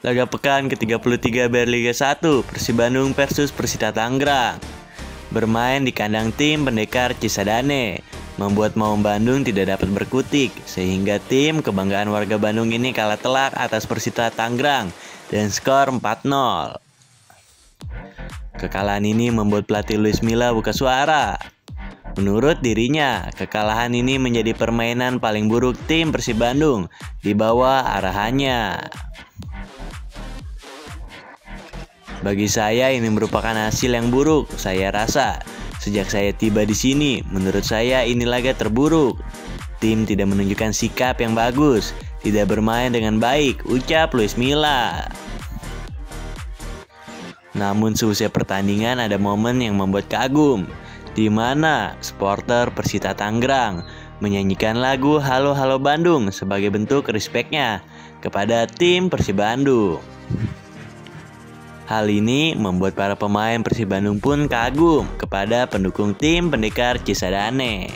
Laga pekan ke-33 Berliga 1, Persib Bandung versus Persita Tangerang. Bermain di kandang tim pendekar Cisadane, membuat Maung Bandung tidak dapat berkutik, sehingga tim kebanggaan warga Bandung ini kalah telak atas Persita Tangerang dan skor 4-0. Kekalahan ini membuat pelatih Luis Milla buka suara. Menurut dirinya, kekalahan ini menjadi permainan paling buruk tim Persib Bandung di bawah arahannya. Bagi saya ini merupakan hasil yang buruk. Saya rasa sejak saya tiba di sini, menurut saya ini laga terburuk. Tim tidak menunjukkan sikap yang bagus, tidak bermain dengan baik, ucap Luis Milla. Namun seusai pertandingan ada momen yang membuat kagum, di mana supporter Persita Tangerang menyanyikan lagu Halo Halo Bandung sebagai bentuk respect-nya kepada tim Persib Bandung. Hal ini membuat para pemain Persib Bandung pun kagum kepada pendukung tim pendekar Cisadane.